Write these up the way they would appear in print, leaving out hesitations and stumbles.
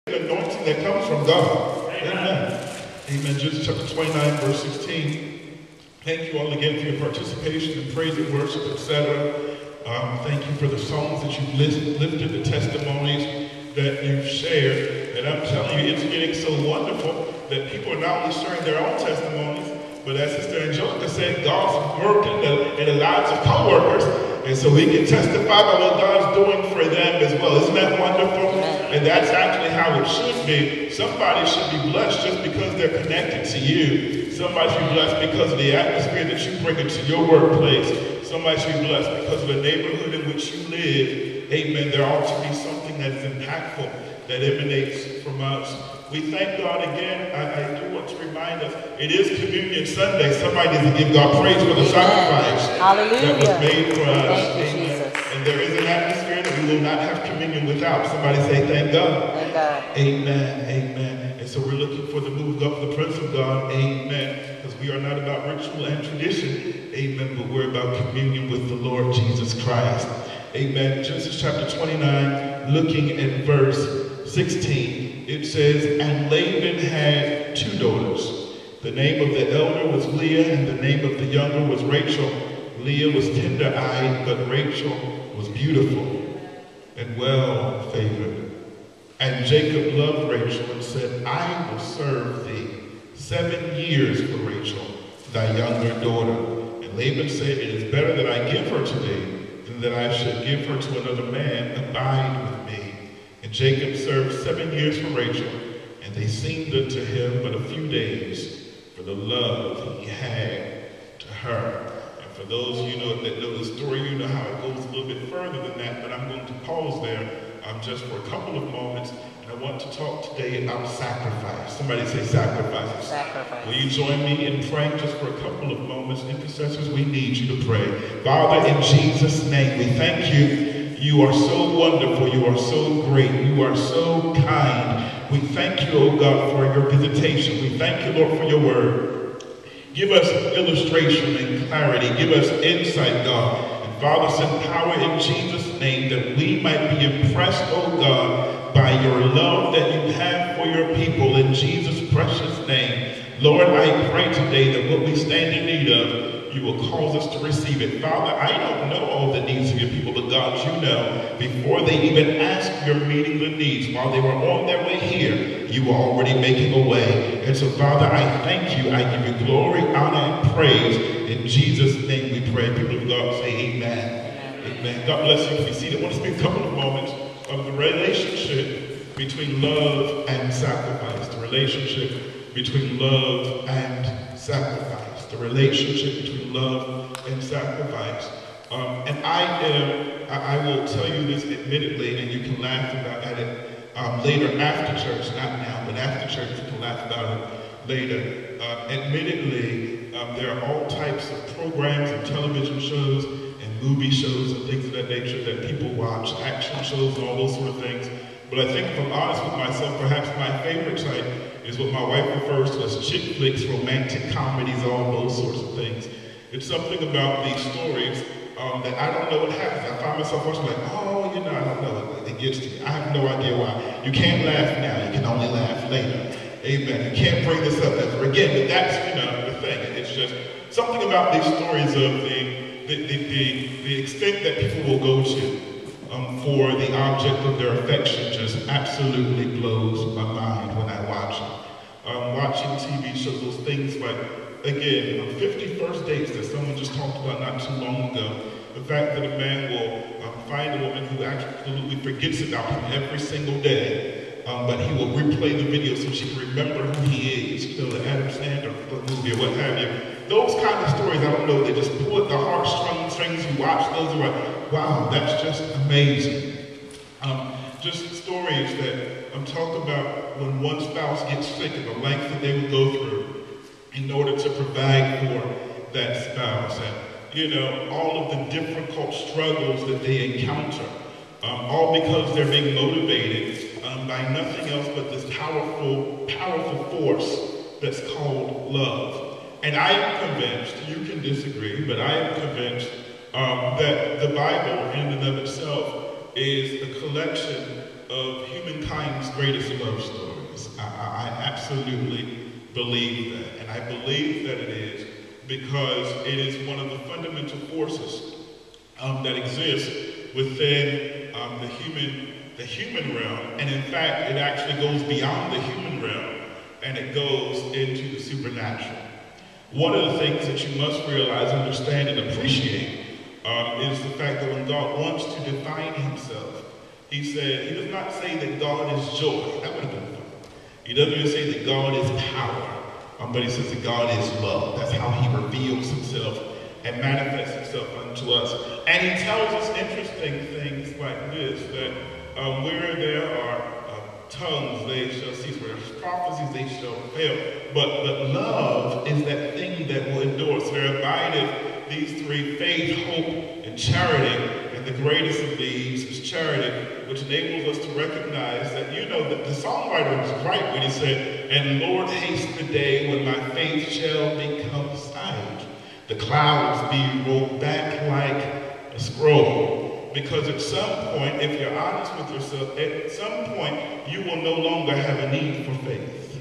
An anointing that comes from God. Amen. Amen. Genesis chapter 29, verse 16. Thank you all again for your participation in praise and worship, etc. Thank you for the songs that you've lifted, the testimonies that you've shared. And I'm telling you, it's getting so wonderful that people are not only sharing their own testimonies, but as Sister Angelica said, God's work in the lives of co-workers. And so we can testify about what God's doing for them as well. Isn't that wonderful? And that's actually how it should be. Somebody should be blessed just because they're connected to you. Somebody should be blessed because of the atmosphere that you bring into your workplace. Somebody should be blessed because of the neighborhood in which you live. Amen. There ought to be something that's impactful that emanates from us. We thank God again. I do want to remind us, it is Communion Sunday. Somebody needs to give God praise for the sacrifice that was made for us. Amen. And there is an atmosphere that we will not have communion without. Somebody say, thank God. Thank God. Amen. Amen. And so we're looking for the move of God, the Prince of God. Amen. Because we are not about ritual and tradition. Amen. But we're about communion with the Lord Jesus Christ. Amen. Genesis chapter 29, looking at verse 16. It says, and Laban had 2 daughters. The name of the elder was Leah, and the name of the younger was Rachel. Leah was tender-eyed, but Rachel was beautiful and well-favored. And Jacob loved Rachel and said, I will serve thee 7 years for Rachel, thy younger daughter. And Laban said, it is better that I give her to thee than that I should give her to another man. Abide with me. And Jacob served 7 years for Rachel, and they seemed unto him but a few days for the love he had to her. And for those of you that know the story, you know how it goes a little bit further than that, but I'm going to pause there just for a couple of moments. And I want to talk today about sacrifice. Somebody say sacrifice. Sacrifice. Will you join me in praying just for a couple of moments? Intercessors, we need you to pray. Father, in Jesus' name, we thank you. You are so wonderful. You are so great. You are so kind. We thank you, oh God, for your visitation. We thank you, Lord, for your word. Give us illustration and clarity. Give us insight, God. And Father, send power in Jesus' name that we might be impressed, oh God, by your love that you have for your people in Jesus' precious name. Lord, I pray today that what we stand in need of, you will cause us to receive it. Father, I don't know all the needs of your people, but God, you know. Before they even ask, you're meeting the needs. While they were on their way here, you were already making a way. And so, Father, I thank you. I give you glory, honor, and praise. In Jesus' name we pray. People of God say amen. Amen. God bless you. If you see, I want to speak a couple of moments of the relationship between love and sacrifice. The relationship between love and sacrifice. The relationship between love and sacrifice. And I will tell you this admittedly, and you can laugh at it later after church, not now, but after church, you can laugh about it later. Admittedly, there are all types of programs and television shows and movie shows and things of that nature that people watch, action shows and all those sort of things. But I think if I'm honest with myself, perhaps my favorite type is what my wife refers to as chick flicks, romantic comedies, all those sorts of things. It's something about these stories that I don't know what happens. I find myself watching like, oh, I don't know. It gets to me. I have no idea why. You can't laugh now. You can only laugh later. Amen. You can't bring this up ever again. But that's, the thing. It's just something about these stories of the extent that people will go to for the object of their affection just absolutely blows my mind when I watch it. Watching TV shows, those things like, again, 50 first dates that someone just talked about not too long ago. The fact that a man will find a woman who absolutely forgets about him every single day, but he will replay the video so she can remember who he is. The Adam Sandler movie or what have you. Those kind of stories, I don't know, they just pull at the heartstrings you watch. Those are like, wow, that's just amazing. Just stories that talk about when one spouse gets sick and the length that they would go through in order to provide for that spouse. And, all of the difficult struggles that they encounter, all because they're being motivated by nothing else but this powerful force that's called love. And I am convinced, you can disagree, but I am convinced that the Bible in and of itself is a collection of humankind's greatest love stories. I absolutely believe that. And I believe that it is because it is one of the fundamental forces that exists within the human realm. And in fact, it actually goes beyond the human realm and it goes into the supernatural. One of the things that you must realize, understand, and appreciate is the fact that when God wants to define himself, he does not say that God is joy. That would have been fun. He doesn't even say that God is power, but he says that God is love. That's how he reveals himself and manifests himself unto us. And he tells us interesting things like this, that where there are tongues, they shall cease. Where there's prophecies, they shall fail. But love is that thing that will endure. So there abideth these three: faith, hope, and charity. And the greatest of these is charity, which enables us to recognize that, that the songwriter was right when he said, "And Lord, haste the day when my faith shall become sight. The clouds be rolled back like a scroll." Because at some point, if you're honest with yourself, at some point, you will no longer have a need for faith.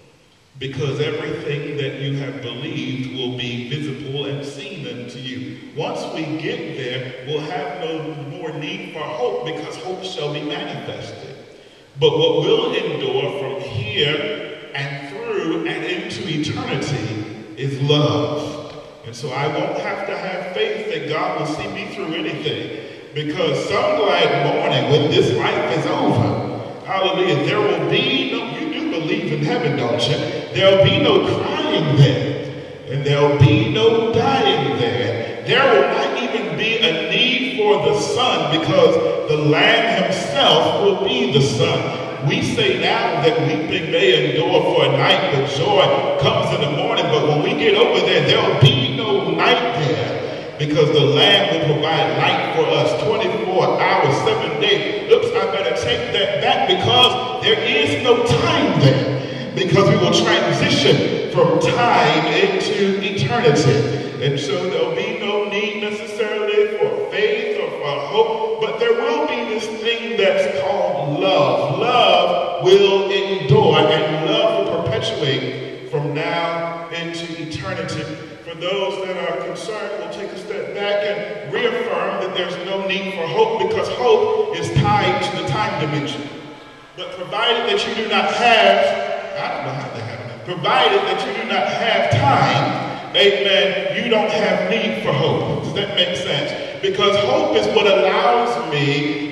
Because everything that you have believed will be visible and seen unto you. Once we get there, we'll have no more need for hope, because hope shall be manifested. But what will endure from here and through and into eternity is love. And so I won't have to have faith that God will see me through anything. Because some glad morning when this life is over, hallelujah, there will be no, you do believe in heaven, don't you? There will be no crying there, and there will be no dying there. There will not even be a need for the sun, because the Lamb himself will be the sun. We say now that weeping may endure for a night, but joy comes in the morning. But when we get over there, there will be no night there. Because the Lamb will provide light for us 24 hours, 7 days. Oops, I better take that back, because there is no time there. Because we will transition from time into eternity. And so there'll be no need necessarily for faith or for hope, but there will be this thing that's called love. Love will endure, and love will perpetuate from now into eternity. For those that are concerned, we'll take a step back and reaffirm that there's no need for hope, because hope is tied to the time dimension. But provided that you do not have, I don't know how that happened, provided that you do not have time, amen, you don't have need for hope. Does that make sense? Because hope is what allows me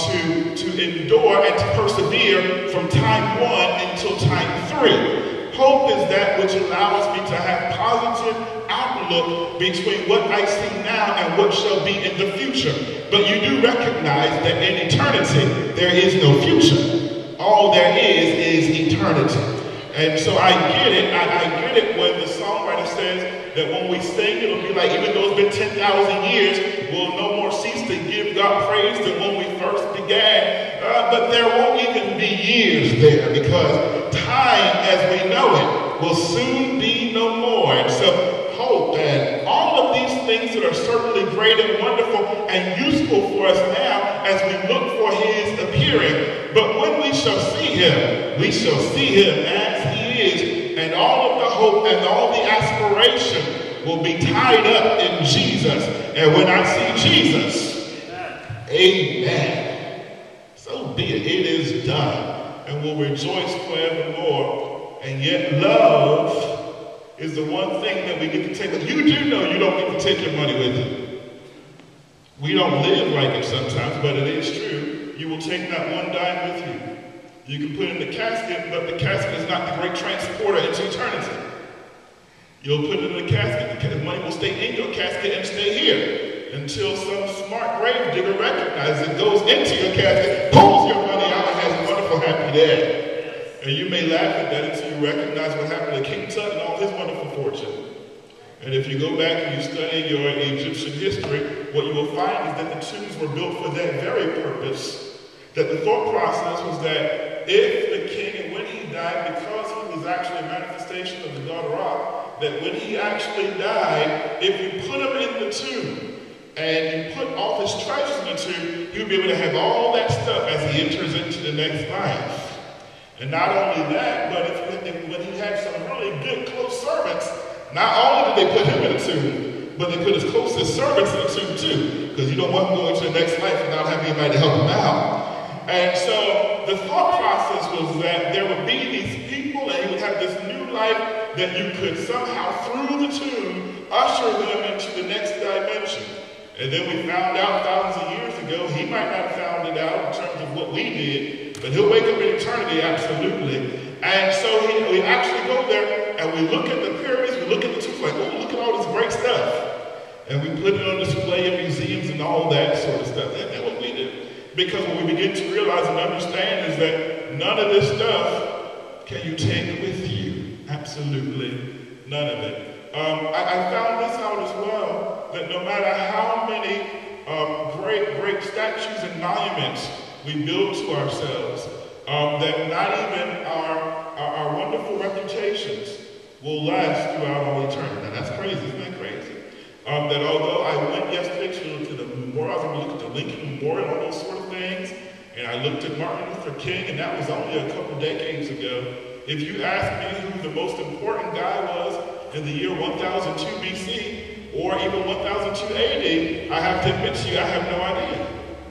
to endure and to persevere from time 1 until time 3. Hope is that which allows me to have positive outlook between what I see now and what shall be in the future. But you do recognize that in eternity, there is no future. All there is eternity. And so I get it. I get it when the songwriter says that when we sing, it'll be like, even though it's been 10,000 years, we'll no more cease to give God praise than when we first began. But there won't even be years there, because time as we know it will soon be no more. And so hope and all of these things that are certainly great and wonderful and useful for us now as we look for his appearing. But when we shall see him as he is, and all of the hope and all the aspiration will be tied up in Jesus. And when I see Jesus, amen, so be it. It is done. And we'll rejoice forevermore. And yet love is the one thing that we get to take. You do know you don't get to take your money with you. We don't live like it sometimes, but it is true. You will take not one dime with you. You can put it in the casket, but the casket is not the great transporter into eternity. You'll put it in the casket. The money will stay in your casket and stay here until some smart grave digger recognizes it, goes into your casket, pulls your money out, and has a wonderful happy day. And you may laugh at that until you recognize what happened to King Tut and all his wonderful fortune. And if you go back and you study your Egyptian history, what you will find is that the tombs were built for that very purpose. That the thought process was that if the king, and when he died, because he was actually a manifestation of the God Ra, that when he actually died, if you put him in the tomb, and you put all his treasures in the tomb, he'll be able to have all that stuff as he enters into the next life. And not only that, but when he had some really good close servants, not only did they put him in the tomb, but they put his closest servants in the tomb too, because you don't want him going to the next life without having anybody to help him out. And so the thought process was that there would be these people and he would have this new life that you could somehow, through the tomb, usher them into the next dimension. And then we found out thousands of years ago, he might not have found it out in terms of what we did, but he'll wake up in eternity, absolutely. And so we actually go there and we look at the pyramids, we look at the tombs, like, oh, look at all this great stuff. And we put it on display in museums and all that sort of stuff. That's what we do. Because what we begin to realize and understand is that none of this stuff can you take with you. Absolutely none of it. I found this out as well, that no matter how many great statues and monuments we build to ourselves, that not even our wonderful reputations will last throughout all eternity. Now that's crazy, isn't that crazy? That although I went yesterday to the memorial, I was going to look at the Lincoln Memorial, all those sort of things, and I looked at Martin Luther King, and that was only a couple decades ago. If you ask me who the most important guy was in the year 1002 BC, or even 1002 AD, I have to admit to you, I have no idea.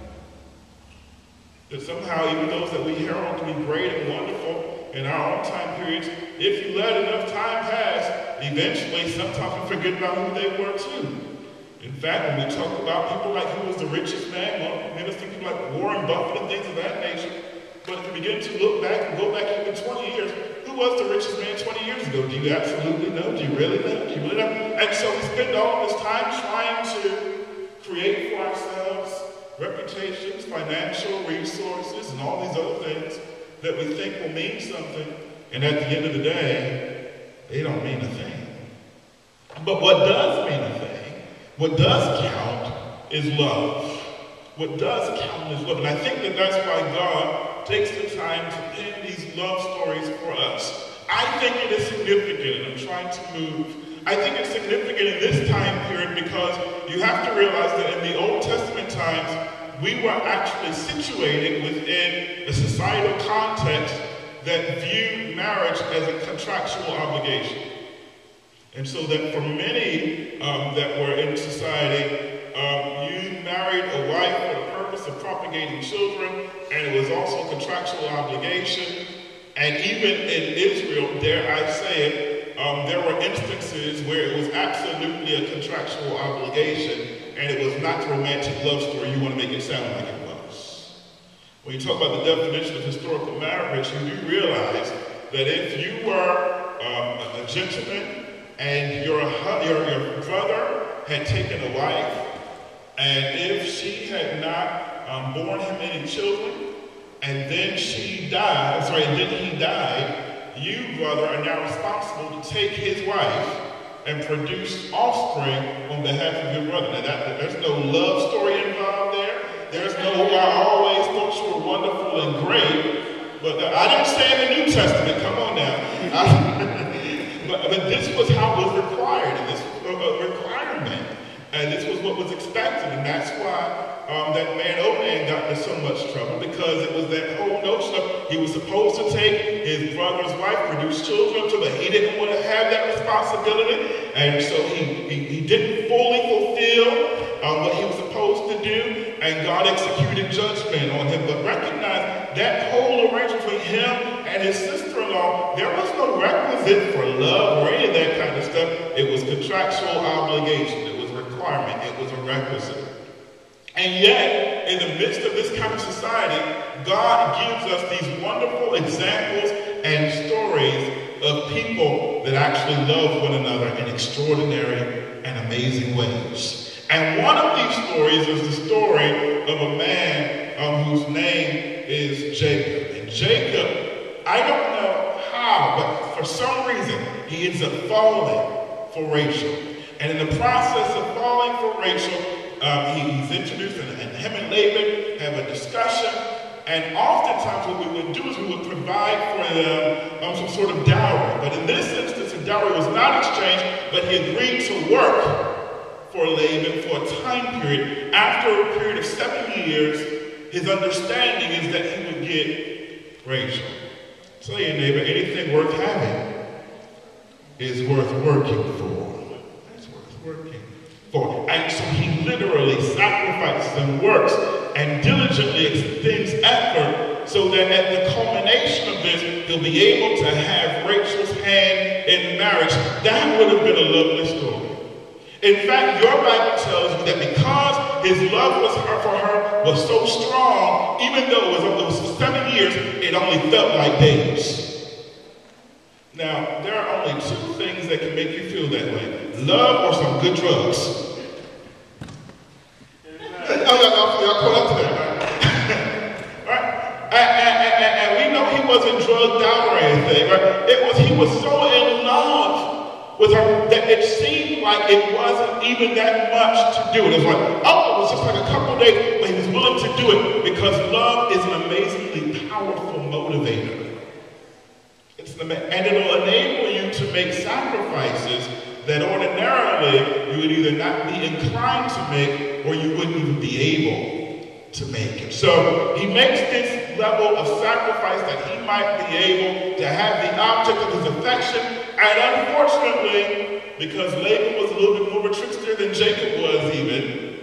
That somehow even those that we herald to be great and wonderful in our own time periods, if you let enough time pass, eventually sometimes we forget about who they were too. In fact, when we talk about people like who was the richest man, well, many think people like Warren Buffett and things of that nature, but if you begin to look back and go back even 20 years, who was the richest man 20 years ago? Do you absolutely know? Do you really know? Do you really know? And so we spend all this time trying to create for ourselves reputations, financial resources, and all these other things that we think will mean something, and at the end of the day, they don't mean a thing. But what does mean a thing, what does count, is love. What does count is love. And I think that that's why God takes the time to pen these love stories for us. I think it is significant, and I'm trying to move. I think it's significant in this time period because you have to realize that in the Old Testament times, we were actually situated within a societal context that viewed marriage as a contractual obligation. And so that for many that were in society, you married a wife for the purpose of propagating children, and it was also a contractual obligation. And even in Israel, dare I say it, there were instances where it was absolutely a contractual obligation, and it was not the romantic love story you want to make it sound like it was. When you talk about the definition of historical marriage, you do realize that if you were a gentleman and your brother had taken a wife, and if she had not borne him any children, and then he died, you, brother, are now responsible to take his wife and produce offspring on behalf of your brother. Now, there's no love story involved there. There's no, I always thought you were wonderful and great, but I didn't say in the New Testament, come on now. but this was how it was required, and this was a requirement, and this was what was expected, and that's why that man Onan got into so much trouble, because it was that whole notion of he was supposed to take his brother's wife, produce children, but he didn't want to have that responsibility, and so he didn't fully fulfill what he was supposed to do, and God executed judgment on him. But recognize that whole arrangement between him and his sister-in-law, there was no requisite for love or any of that kind of stuff. It was contractual obligation. It was a requirement. It was a requisite. And yet, in the midst of this kind of society, God gives us these wonderful examples and stories of people that actually love one another in extraordinary and amazing ways. And one of these stories is the story of a man whose name is Jacob. And Jacob, I don't know how, but for some reason, he ends up falling for Rachel. And in the process of falling for Rachel, he's introduced, and him and Laban have a discussion, and oftentimes what we would do is we would provide for them some sort of dowry. But in this instance, the dowry was not exchanged, but he agreed to work for Laban for a time period. After a period of 7 years, his understanding is that he would get Rachel. Tell your neighbor, anything worth having is worth working for. It's worth working for. And so he literally sacrifices and works and diligently extends effort so that at the culmination of this, he'll be able to have Rachel's hand in marriage. That would have been a lovely story. In fact, your Bible tells you that because his love for her was so strong, even though it was 7 years, it only felt like days. Now, there are only two things that can make you feel that way: love or some good drugs. Y'all caught up to that, right? Right? And we know he wasn't drugged out or anything, right? He was so in love with her that it seemed like it wasn't even that much to do it. It was like, oh, it was just like a couple days, but he was willing to do it because love is an amazingly powerful motivator. And it'll enable you to make sacrifices that ordinarily you would either not be inclined to make or you wouldn't even be able to make it. So he makes this level of sacrifice that he might be able to have the object of his affection. And unfortunately, because Laban was a little bit more of a trickster than Jacob was even,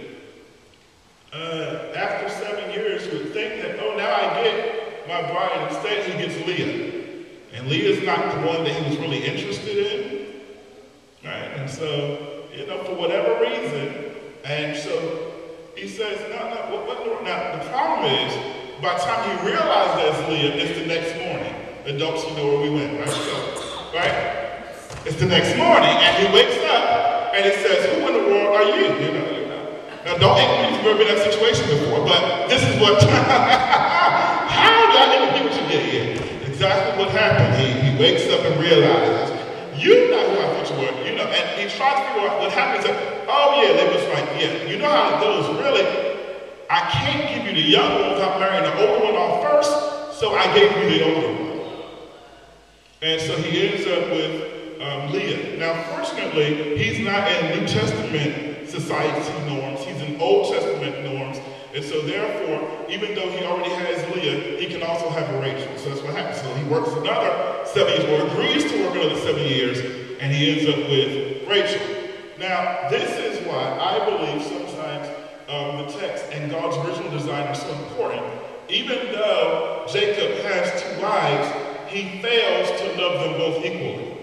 after 7 years you would think that, oh, now I get my bride. Instead he gets Leah. And Leah's not the one that he was really interested in. Right? And so, for whatever reason, and so he says, no, now the problem is, by the time he realized that's Leah, it's the next morning. Adults, you know where we went, right? So, right? It's the next morning, and he wakes up, and he says, who in the world are you? Now, don't act like you've ever been in that situation before, but this is what, how did I never get what you did here? Exactly what happened. He wakes up and realizes, you're not who I thought you were, and he tries to figure out what happened. He said, oh yeah, they was like, yeah, you know how it goes, really, I can't give you the young one without marrying the older one off first, so I gave you the older one. And so he ends up with Leah. Now, fortunately, he's not in New Testament society norms, he's in Old Testament norms. And so therefore, even though he already has Leah, he can also have a Rachel. So that's what happens. So he works another 7 years, or agrees to work another 7 years, and he ends up with Rachel. Now, this is why I believe sometimes the text and God's original design are so important. Even though Jacob has 2 wives, he fails to love them both equally.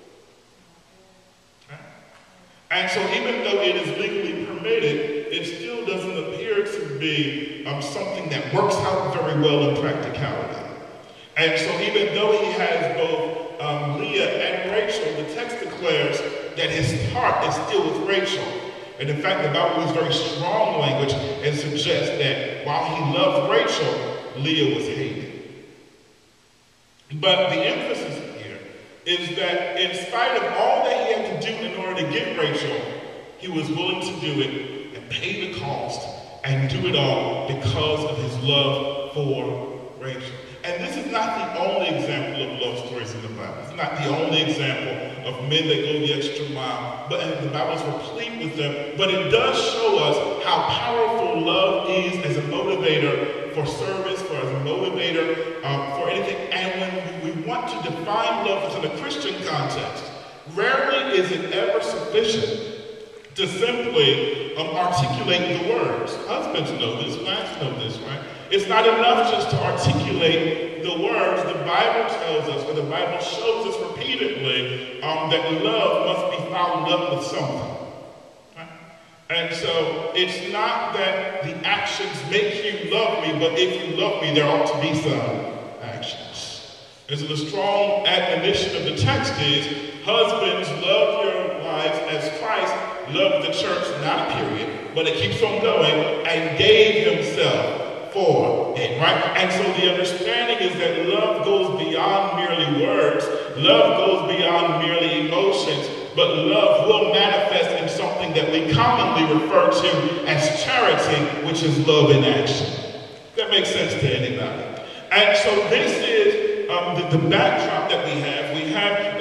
And so even though it is legally permitted, it still doesn't appear to be something that works out very well in practicality. And so even though he has both Leah and Rachel, the text declares that his heart is still with Rachel. And in fact, the Bible uses very strong language and suggests that while he loved Rachel, Leah was hated. But the emphasis here is that in spite of all that he had to do in order to get Rachel, he was willing to do it and pay the cost and do it all because of his love for Rachel. And this is not the only example of love stories in the Bible. It's not the only example of men that go the extra mile, but the Bible is replete with them. But it does show us how powerful love is as a motivator for service, as a motivator for anything. And when we want to define love within a Christian context, rarely is it ever sufficient to simply articulate the words. Husbands know this, wives know this, right? It's not enough just to articulate the words. The Bible tells us, or the Bible shows us repeatedly, that love must be followed up with something. Right? And so it's not that the actions make you love me, but if you love me, there ought to be some actions. And so the strong admonition of the text is, husbands, love your wives as Christ loved the church, not a period, but it keeps on going, and gave himself for it, right? And so the understanding is that love goes beyond merely words, love goes beyond merely emotions, but love will manifest in something that we commonly refer to as charity, which is love in action. That makes sense to anybody. And so this is the backdrop that we have. We have that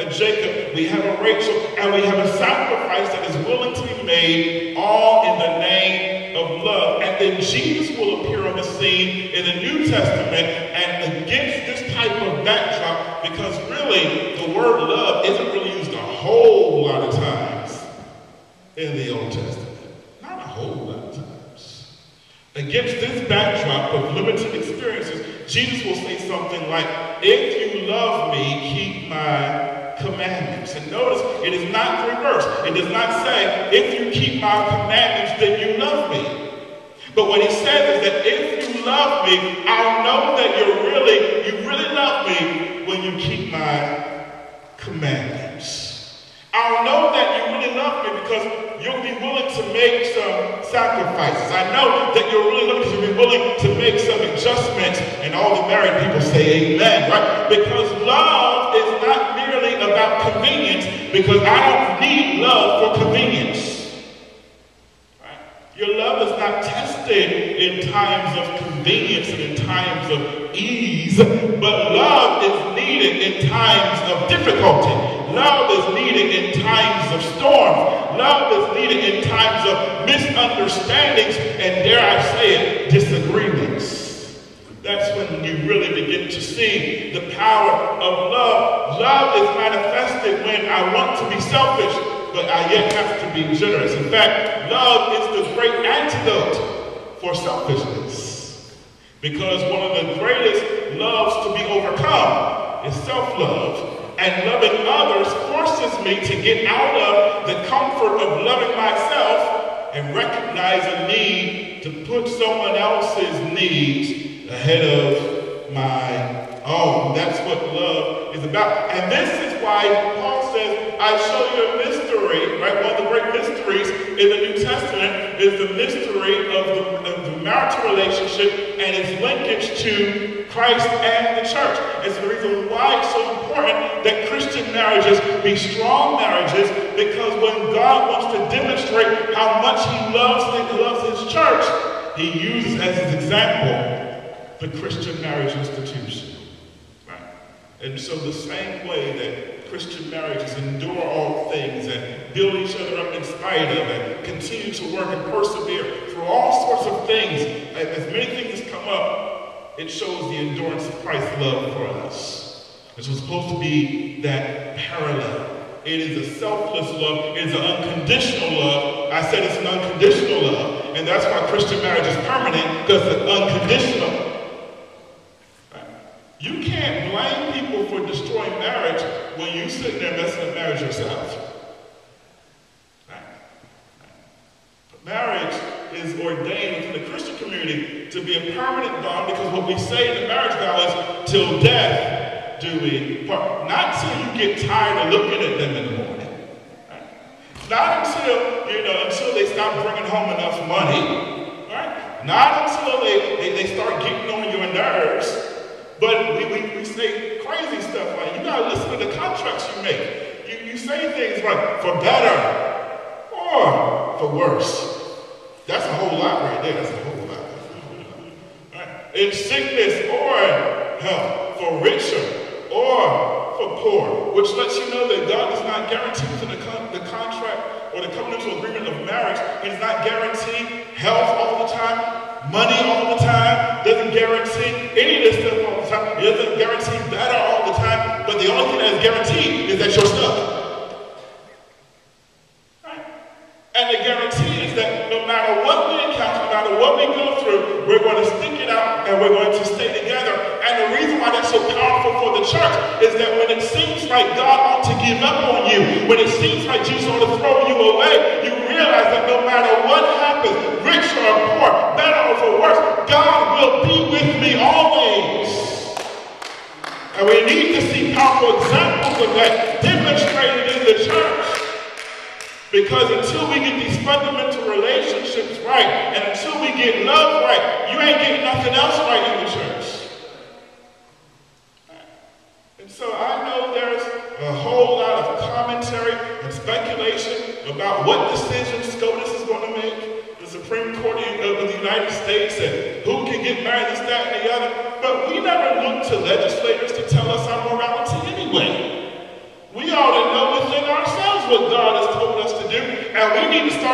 a Jacob, we have a Rachel, and we have a sacrifice that is willing to be made, all in the name of love. And then Jesus will appear on the scene in the New Testament, and against this type of backdrop, because really the word love isn't really used a whole lot of times in the Old Testament. Not a whole lot of times. Against this backdrop of limited experiences, Jesus will say something like, if you love me, keep my commandments. And notice, it is not the reverse. It does not say, if you keep my commandments, then you love me. But what he says is that if you love me, I'll know that you really love me when you keep my commandments. I'll know that you really love me because you'll be willing to make some sacrifices. I know that you're really looking to be willing to make some adjustments. And all the married people say amen, right? Because love is not merely about convenience, because I don't need love for convenience. Your love is not tested in times of convenience and in times of ease, but love is needed in times of difficulty. Love is needed in times of storms. Love is needed in times of misunderstandings and, dare I say it, disagreements. That's when you really begin to see the power of love. Love is manifested when I want to be selfish, but I yet have to be generous. In fact, love is the great antidote for selfishness. Because one of the greatest loves to be overcome is self-love. And loving others forces me to get out of the comfort of loving myself and recognize a need to put someone else's needs ahead of my own. That's what love is about. And this is why Paul says, I show you a mystery, right? One of the great mysteries in the New Testament is the mystery of the marital relationship and its linkage to Christ and the church. It's the reason why it's so important that Christian marriages be strong marriages, because when God wants to demonstrate how much he loves his church, he uses as his example the Christian marriage institution. Right? And so the same way that Christian marriages endure all things and build each other up in spite of and continue to work and persevere through all sorts of things, as many things come up, it shows the endurance of Christ's love for us. It's supposed to be that parallel. It is a selfless love. It is an unconditional love. I said it's an unconditional love. And that's why Christian marriage is permanent, because it's unconditional. Right? You can't blame people for destroying marriage when you sit there messing up marriage yourself. Right? But marriage is ordained within the Christian community to be a permanent bond, because what we say in the marriage vow is, till death do we part. Not till you get tired of looking at them in the morning. Right? Not until they stop bringing home enough money. Right? Not until they start getting on your nerves. But we say crazy stuff like, you gotta listen to the contracts you make. You say things like, for better or for worse. That's a whole lot right there. That's a whole lot. Right? In sickness or health, for richer or for poor, which lets you know that God does not guarantee within the contract or the covenantal agreement of marriage. He does not guarantee health all the time, money all the time, doesn't guarantee any of this stuff all the time. He doesn't guarantee better all the time, but the only thing that is guaranteed is that you're stuck. And the guarantee is that no matter what we encounter, no matter what we go through, we're going to stick it out and we're going to stay together. And the reason why that's so powerful for the church is that when it seems like God ought to give up on you, when it seems like Jesus ought to throw you away, you realize that no matter what happens, rich or poor, better or for worse, God will be with me always. And we need to see powerful examples of that demonstrated in the church. Because until we get these fundamental relationships right, and until we get love right, you ain't getting nothing else right in the church. And so I know there's a whole lot of commentary and speculation about what decisions SCOTUS is going to make, the Supreme Court of the United States, and who can get married, this, that, and the other. But we never look to legislators to tell us our morality anyway. We all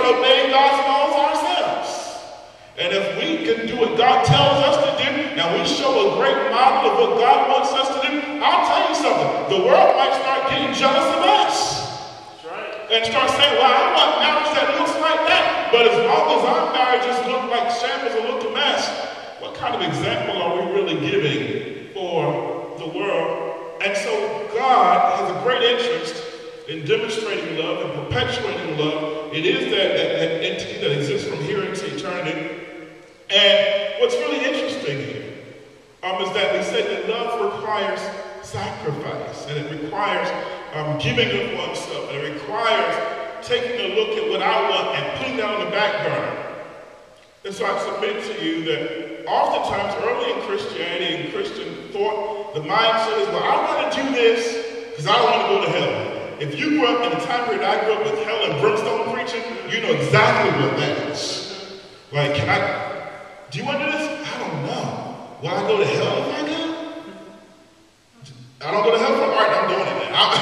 start obeying God's laws ourselves. And if we can do what God tells us to do, and we show a great model of what God wants us to do, I'll tell you something. The world might start getting jealous of us. That's right. And start saying, well, I want marriage that looks like that. But as long as our marriages look like shambles or look a mess, what kind of example are we really giving for the world? And so God has a great interest in demonstrating love and perpetuating love. It is that entity that exists from here into eternity. And what's really interesting here is that we say that love requires sacrifice, and it requires giving of oneself, and it requires taking a look at what I want and putting that on the back burner. And so I submit to you that oftentimes early in Christianity and Christian thought, the mindset is, well, I want to do this because I don't want to go to hell. If you grew up in the time period I grew up with hell and brimstone preaching, you know exactly what that is. Like, do you want to do this? I don't know. Will I go to hell if I go? I don't go to hell for art, I'm doing it now.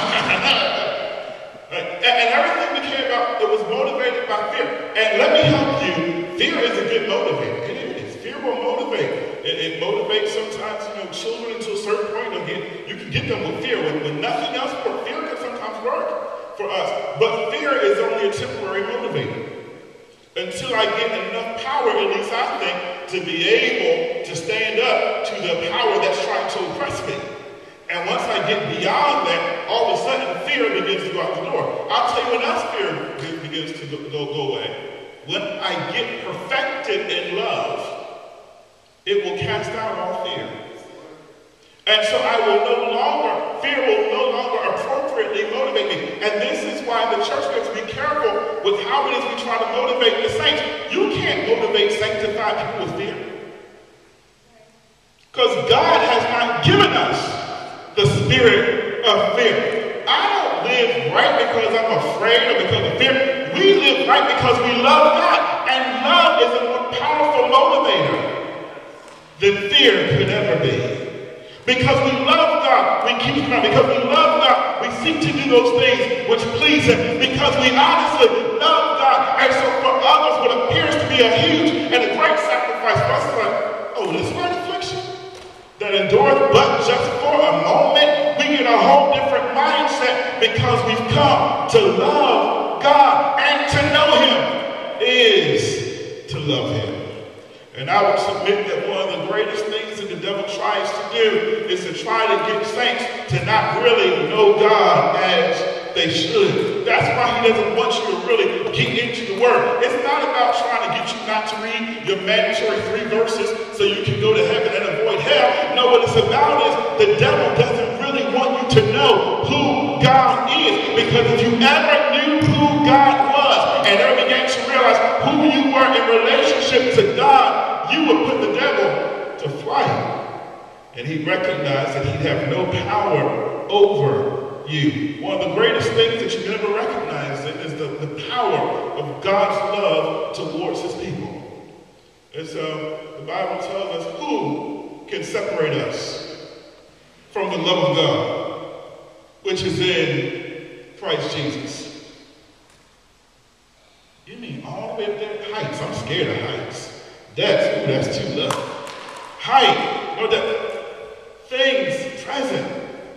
And everything became about, it was motivated by fear. And let me help you, fear is a good motivator. It is. Fear will motivate. It motivates sometimes, children to a certain point. You can get them with fear. When nothing else works, fear can sometimes work for us. But fear is only a temporary motivator. Until I get enough power, at least I think, to be able to stand up to the power that's trying to oppress me. And once I get beyond that, all of a sudden fear begins to go out the door. I'll tell you when else fear begins to go away. When I get perfected in love, it will cast out all fear. And so fear will no longer appropriately motivate me. And this is why the church has to be careful with how it is we try to motivate the saints. You can't motivate sanctified people with fear. Because God has not given us the spirit of fear. I don't live right because I'm afraid or because of fear. We live right because we love God. And love is a more powerful motivator than fear could ever be. Because we love God, we keep Him. Because we love God, we seek to do those things which please Him. Because we honestly love God. And so for others, what appears to be a huge and a great sacrifice for us is like, oh, this is my affliction that endureth but just for a moment. We get a whole different mindset because we've come to love God, and to know Him is to love Him. And I would submit that one of the greatest things that the devil tries to do is to try to get saints to not really know God as they should. That's why he doesn't want you to really get into the Word. It's not about trying to get you not to read your mandatory 3 verses so you can go to heaven and avoid hell. No, what it's about is the devil doesn't really want you to know who God is. Because if you ever knew who God was and ever began to realize who you were in relationship to God, you would put the devil to flight. And he'd recognize that he'd have no power over you. One of the greatest things that you never recognize is the power of God's love towards his people. And so the Bible tells us, who can separate us from the love of God, which is in Christ Jesus? You mean all the way up there? Heights. I'm scared of heights. That's too low. Height, or that things present,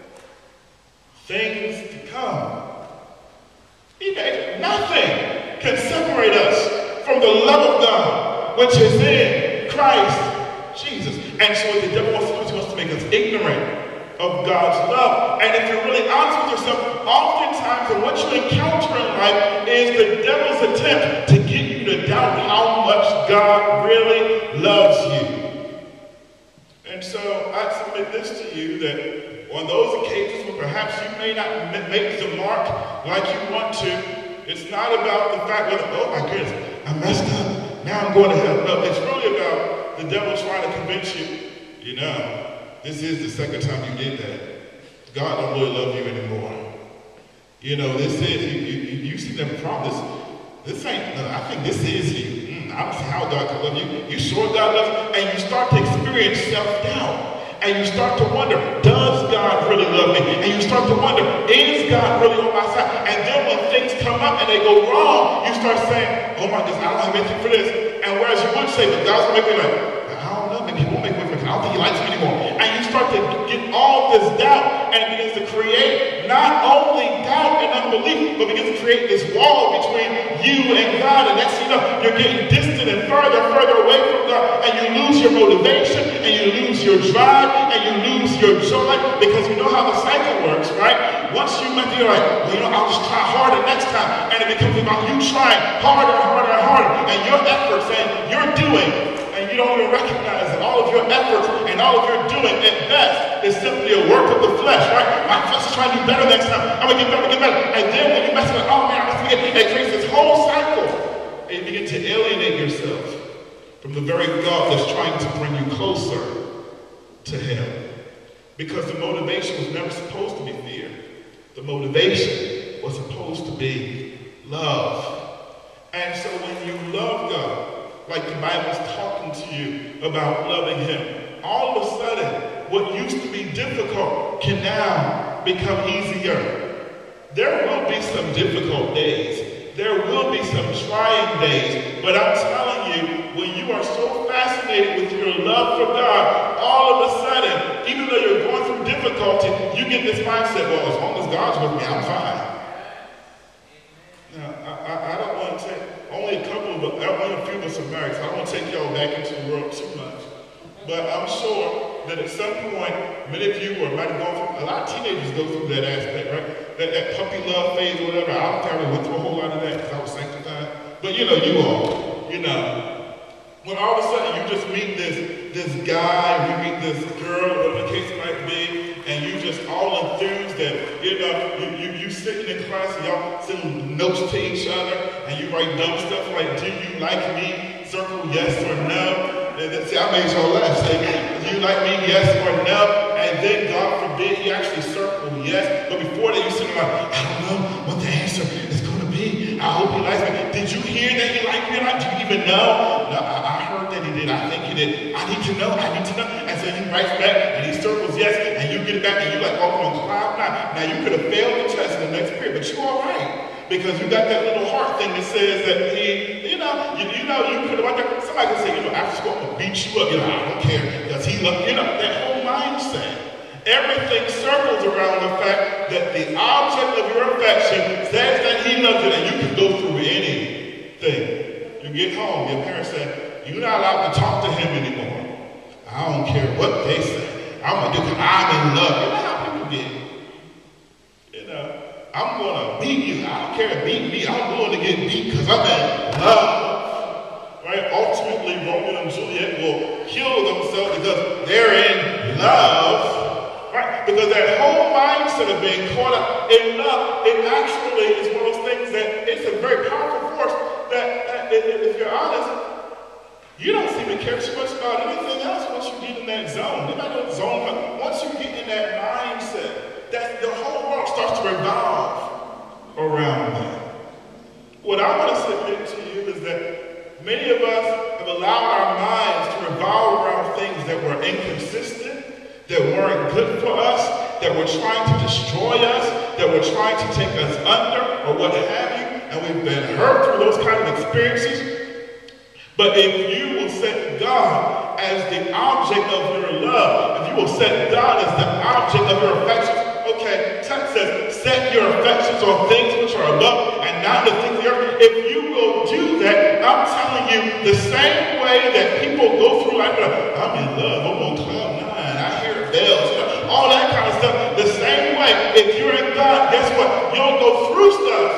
things to come. Imagine, nothing can separate us from the love of God, which is in Christ Jesus. And so what the devil wants to do is he wants to make us ignorant of God's love. And if you're really honest with yourself, oftentimes what you encounter in life is the devil's attempt to get you to doubt how much God really loves you. And so I submit this to you, that on those occasions when perhaps you may not make the mark like you want to, it's not about the fact that, oh my goodness, I messed up, now I'm going to hell. No, it's really about the devil trying to convince you, this is the second time you did that. God don't really love you anymore. This is, you see them promise. This ain't, no, I think this is you. I don't see how God can love you. You sure God loves you? And you start to experience self-doubt. And you start to wonder, does God really love me? And you start to wonder, is God really on my side? And then when things come up and they go wrong, you start saying, oh my goodness, I don't have anything for this. And whereas you would say, but God's going to make me like, I don't know, maybe he won't make me because I don't think he likes me anymore. And you start to get all this doubt, and it begins to create not only doubt and unbelief, but begins to create this wall between you and God. And next thing you know, you're getting distant and further away from God. And you lose your motivation, and you lose your drive, and you lose your joy, because you know how the cycle works, right? Once you might be like, well, you know, I'll just try harder next time. And it becomes about you trying harder, and your efforts, and you're doing, and you don't even recognize that all of your efforts and all of your doing at best is simply a work of the flesh, right? My flesh is trying to do better next time. I'm going to get better. And then when you mess with it, oh man, I must forget. It creates this whole cycle. And you begin to alienate yourself from the very God that's trying to bring you closer to him. Because the motivation was never supposed to be fear. The motivation was supposed to be love. And so when you love God, like the Bible's talking to you about loving him, all of a sudden, what used to be difficult can now become easier. There will be some difficult days. There will be some trying days. But I'm telling you, when you are so fascinated with your love for God, all of a sudden, even though you're going through difficulty, you get this mindset, well, as long as God's with me, I'm fine. Now, I don't want to take, only a few of us are married, so I don't want to take y'all back into the world too much. But I'm sure that at some point, many of you might have gone through, a lot of teenagers go through that aspect, right? That puppy love phase or whatever. I don't think I went through a whole lot of that because I was sanctified. But you know, you all, you know. When all of a sudden you just meet this guy, you meet this girl, whatever the case might be, and you just all enthused that, you know, you sitting in class and y'all sending notes to each other, and you write dumb stuff like, do you like me? Circle yes or no. And then, see, I made y'all laugh. Say, do you like me? Yes or no? And then, God forbid, you actually circle yes. But before that, you sitting like, I don't know what the answer is going to be. I hope he likes me. Did you hear that he liked me or not? Do you even know? No, I heard that he did. I think he did. I need to know. And so he writes back, and he circles yes, and you get it back, and you like, oh, on cloud nine. Now, you could have failed the test in the next period, but you're all right. Because you got that little heart thing that says that he, you could have, somebody could say, after school, I'm going to beat you up. I don't care, because he loved, that whole mindset. Everything circles around the fact that the object of your affection says that he loves it, and you can go through anything. You get home, your parents say, you're not allowed to talk to him anymore. I don't care what they say. I'm going to do because I'm in love. You know how people get. I'm going to beat you. I don't care to beat me. I'm going to get beat because I'm in love. Right? Ultimately, Romeo and Juliet will kill themselves because they're in love. Right? Because that whole mindset of being caught up in love, it actually is one of those things that it's a very powerful force that if you're honest, you don't seem to care too much about anything else once you get in that zone. You're not in that zone. Once you get in that mindset, that the whole world starts to revolve around that. What I want to submit to you is that many of us have allowed our minds to revolve around things that were inconsistent, that weren't good for us, that were trying to destroy us, that were trying to take us under, or what have you, and we've been hurt through those kind of experiences. But if you will set God as the object of your love, if you will set God as the object of your affections, okay, text says, set your affections on things which are above and not the things of the earth. If you will do that, I'm telling you, the same way that people go through life, I'm in love, I'm on cloud nine, I hear bells, all that kind of stuff. The same way, if you're in God, guess what? You'll go through stuff,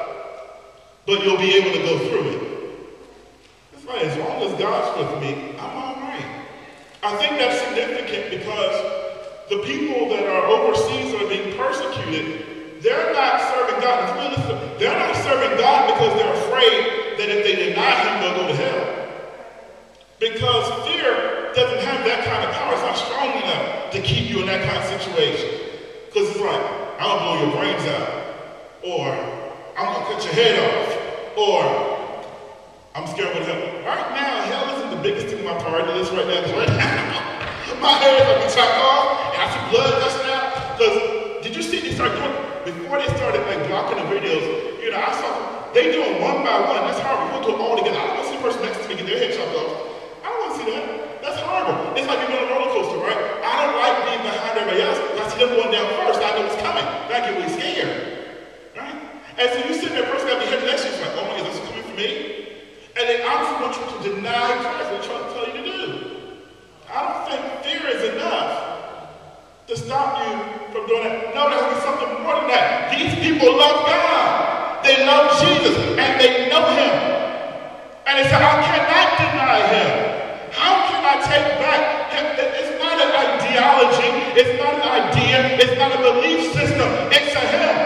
but you'll be able to go through it. It's like, as long as God's with me, I'm all right. I think that's significant because the people that are overseas that are being persecuted, they're not serving God. They're not serving God because they're afraid that if they deny him, they'll go to hell. Because fear doesn't have that kind of power. It's not strong enough to keep you in that kind of situation. Because it's like, I'm going to blow your brains out. Or, I'm going to cut your head off. Or, I'm scared of hell. Right now, hell isn't the biggest thing on my priority list right now. Right now, my head is going to be chopped off. I see blood gushing out. Because did you see these started doing, before they started like blocking the videos, you know, I saw them, they do it one by one. That's hard. We'll do it all together. I don't want to see the person next to me get their head chopped off. I don't want to see that. That's horrible. It's like you're on a roller coaster, right? I don't like being behind everybody else. If I see them going down first, I know it's coming. I get really scared, right? And so you sit there, person got the head next to you, it's like, oh my God, this is coming for me? And they obviously want you to deny Christ. They're trying to tell you to do. I don't think fear is enough to stop you from doing that. No, there has to be something more than that. These people love God. They love Jesus, and they know him. And they say, I cannot deny him. How can I take back him? It's not an ideology. It's not an idea. It's not a belief system. It's a him.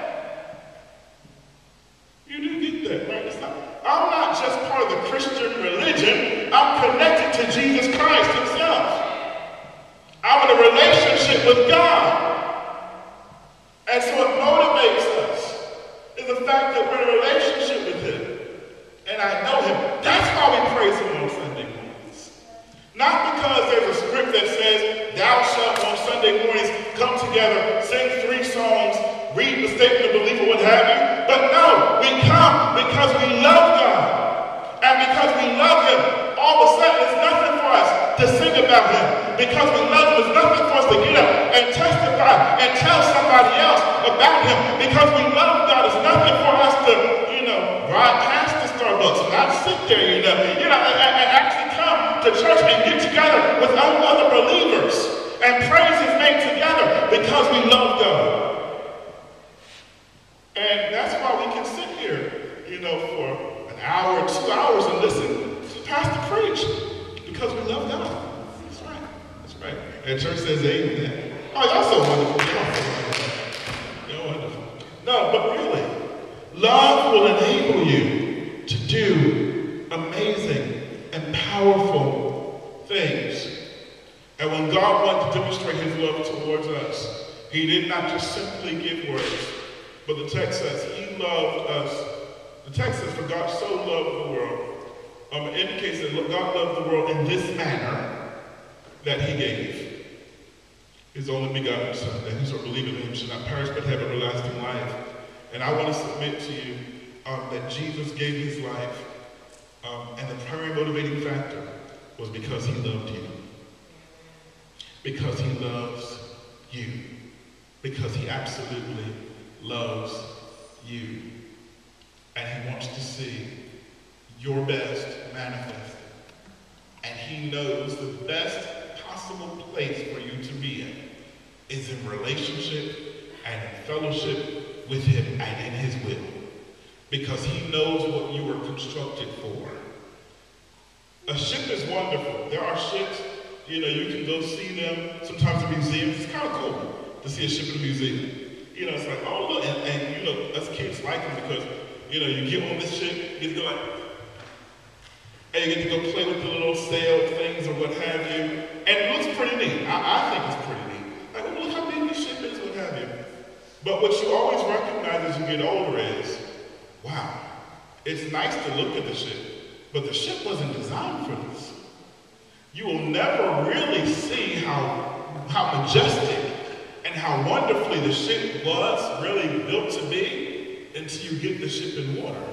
You do get that, right? It's not, I'm not just part of the Christian religion. I'm connected to Jesus Christ himself. I'm in a relationship with God. And so it motivates us is the fact that we're in a relationship with him. And I know him. That's why we praise him on Sunday mornings. Not because there's a script that says, thou shalt on Sunday mornings come together, sing 3 songs, read the statement of belief or what have you. But no, we come because we love God. And because we love him, all of a sudden it's nothing for us to sing about him. Because we love him, it's nothing for us to get up and testify and tell somebody else about him. Because we love God, it's nothing for us to, you know, ride past the Starbucks and not sit there, you know, and actually come to church and get together with other believers and praise his name together because we love God. And that's why we can sit here, you know, for an hour or 2 hours and listen to the pastor preach because we love God. That's right. That's right. And church says amen. Oh, y'all so wonderful. Y'all wonderful. No, but really, love will enable you to do amazing and powerful things. And when God wanted to demonstrate his love towards us, he did not just simply give words, but the text says he loved us. The text says, for God so loved the world. It indicates that God loved the world in this manner that he gave his only begotten Son, that whosoever believeth in him should not perish but have everlasting life. And I want to submit to you that Jesus gave his life, and the primary motivating factor was because he loved you. Because he loves you. Because he absolutely loves you. And he wants to see your best manifested. And he knows the best possible place for you to be in is in relationship and in fellowship with him and in his will. Because he knows what you were constructed for. A ship is wonderful. There are ships, you know, you can go see them sometimes in museums. It's kind of cool to see a ship in a museum. You know, it's like, oh look, and you know, us kids like them because, you know, you get on this ship, you get to go like, and you get to go play with the little sail things or what have you. And it looks pretty neat. I think it's pretty neat. Like, oh, look how big this ship is, what have you. But what you always recognize as you get older is, wow, it's nice to look at the ship, but the ship wasn't designed for this. You will never really see how majestic and how wonderfully the ship was really built to be until you get the ship in water.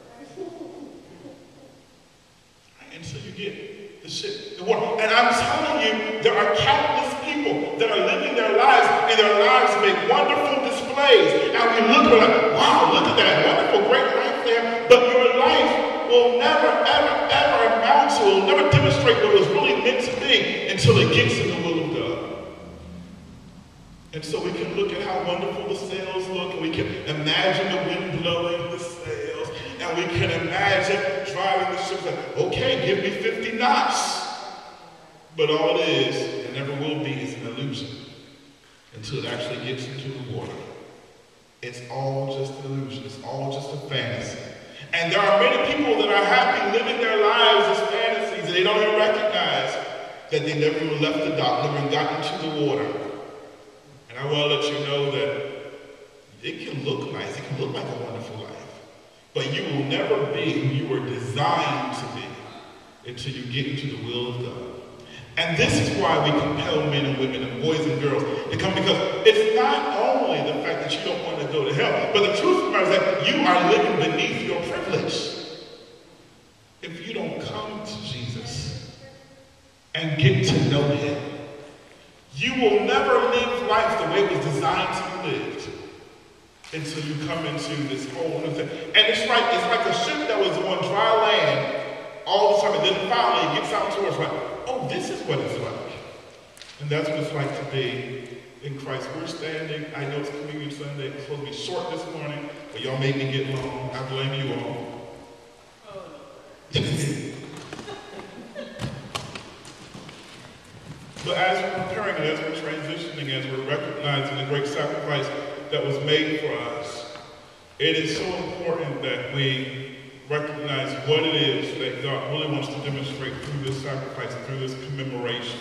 Until you get the ship in water. And I'm telling you, there are countless people that are living their lives, and their lives make wonderful displays. And we look at like, wow, look at that wonderful, great life there. But your life will never, ever, ever amount to, will never demonstrate what it was really meant to be until it gets in the will of God. And so we can look at how wonderful the sails look, and we can imagine the wind blowing the sails, and we can imagine driving the ship like, okay, give me 50 knots. But all it is, and never will be, is an illusion until it actually gets into the water. It's all just an illusion. It's all just a fantasy. And there are many people that are happy living their lives as fantasies, and they don't even recognize that they never even left the dock, never even got into the water. And I want to let you know that it can look nice. It can look like a wonderful life. But you will never be who you were designed to be until you get into the will of God. And this is why we compel men and women and boys and girls to come, because it's not only the fact that you don't want to go to hell, but the truth of the matter is that you are living beneath your privilege. If you don't come to Jesus and get to know him, you will never live life the way it was designed to be lived until you come into this whole new thing. And it's like a ship that was on dry land all the time, and then finally it gets out to us like, oh, this is what it's like. And that's what it's like to be in Christ. We're standing, I know it's Communion Sunday, it's supposed to be short this morning, but y'all made me get long. I blame you all. But as we're preparing and as we're transitioning, as we're recognizing the great sacrifice that was made for us, it is so important that we recognize what it is that God really wants to demonstrate through this sacrifice, through this commemoration.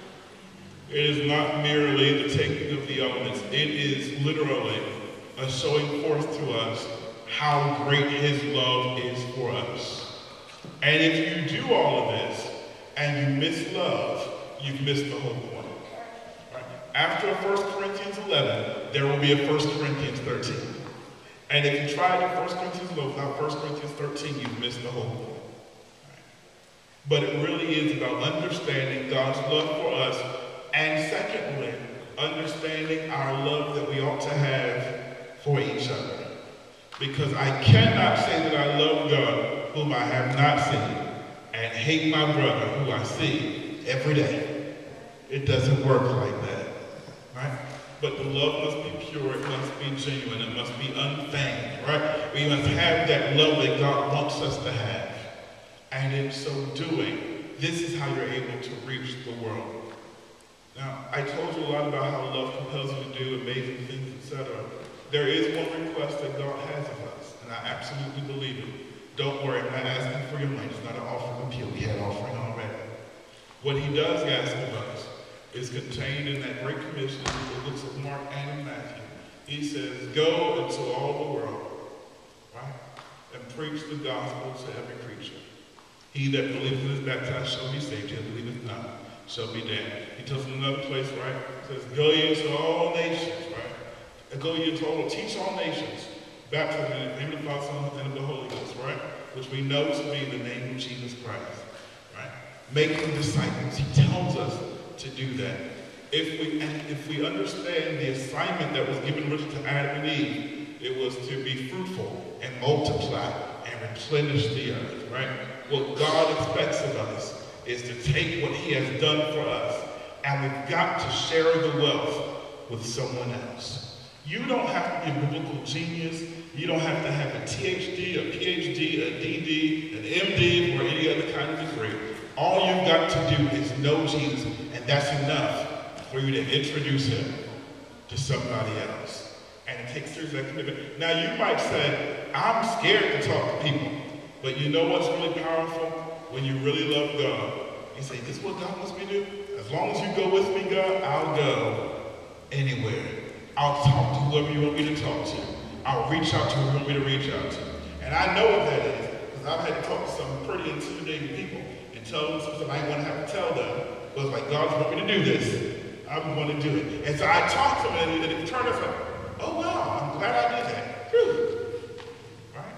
It is not merely the taking of the elements. It is literally a showing forth to us how great his love is for us. And if you do all of this and you miss love, you've missed the whole point. Right? After 1 Corinthians 11, there will be a 1 Corinthians 13. And if you try to 1 Corinthians 11 without 1 Corinthians 13, you've missed the whole point. Right? But it really is about understanding God's love for us, and secondly, understanding our love that we ought to have for each other. Because I cannot say that I love God whom I have not seen, and hate my brother who I see every day. It doesn't work like that, right? But the love must be pure, it must be genuine, it must be unfeigned, right? We must have that love that God wants us to have. And in so doing, this is how you're able to reach the world. Now, I told you a lot about how love compels you to do amazing things, etc. There is one request that God has of us, and I absolutely believe it. Don't worry, I'm not asking for your money. It's not an offering appeal. We had offering already. What he does ask of us is contained in that great commission in the books of Mark and in Matthew. He says, go into all the world, right, and preach the gospel to every creature. He that believeth and is baptized shall be saved. He that believeth not shall be damned. He tells in another place, right, he says, go ye into all nations, right, and go ye into all, teach all nations, baptizing in the name of the Father, Son, and of the Holy Ghost, right? Which we know to be the name of Jesus Christ, right? Making disciples. He tells us to do that. If we understand the assignment that was given to Adam and Eve, it was to be fruitful and multiply and replenish the earth, right? What God expects of us is to take what he has done for us, and we've got to share the wealth with someone else. You don't have to be a biblical genius. You don't have to have a THD, a PhD, a DD, an MD, or any other kind of degree. All you've got to do is know Jesus, and that's enough for you to introduce him to somebody else. And it takes serious commitment. Now, you might say, I'm scared to talk to people. But you know what's really powerful? When you really love God. You say, this is what God wants me to do? As long as you go with me, God, I'll go anywhere. I'll talk to whoever you want me to talk to. I'll reach out to whoever you want me to reach out to. And I know what that is, because I've had to talk to some pretty intimidating people and tell them something I want to have to tell them. But it's like, God wants me to do this. I'm going to do it. And so I talk to them, and it turned out like, oh wow, I'm glad I did that. Whew. Right?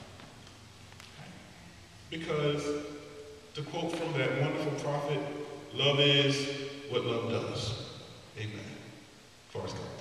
Because, to quote from that wonderful prophet, love is what love does. Amen. Forrest Gump.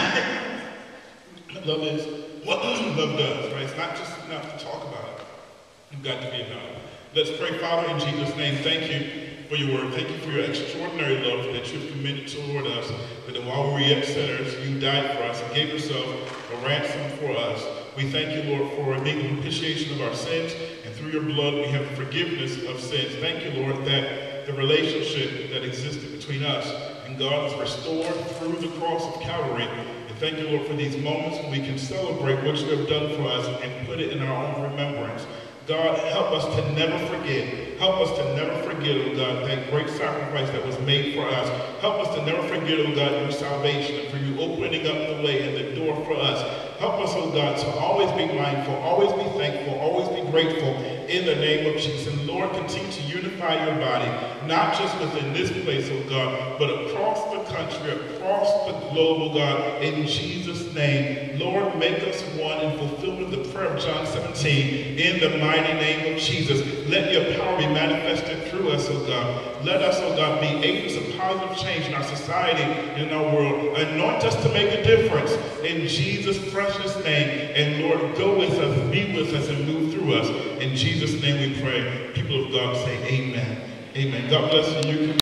Love is what love does, right? It's not just enough to talk about it. You've got to be about it. Let's pray. Father, in Jesus' name, thank you for your word. Thank you for your extraordinary love that you've committed toward us. That while we were yet sinners, you died for us and gave yourself a ransom for us. We thank you, Lord, for making propitiation of our sins, and through your blood we have forgiveness of sins. Thank you, Lord, that the relationship that existed between us and God is restored through the cross of Calvary. And thank you, Lord, for these moments when we can celebrate what you have done for us and put it in our own remembrance. God, help us to never forget. Help us to never forget, oh God, that great sacrifice that was made for us. Help us to never forget, oh God, your salvation and for you opening up the way and the door for us. Help us, oh God, to always be mindful, always be thankful, always be grateful in the name of Jesus. And Lord, continue to unify your body, not just within this place, oh God, but across the country, across the globe, oh God, in Jesus' name. Lord, make us one in fulfillment of the prayer of John 17, in the mighty name of Jesus. Let your power be manifested through us, oh God. Let us, oh God, be agents of positive change in our society, in our world. Anoint us to make a difference in Jesus' precious name. And Lord, go with us, be with us, and move through us. In Jesus' name we pray. People of God say amen. Amen. God bless you.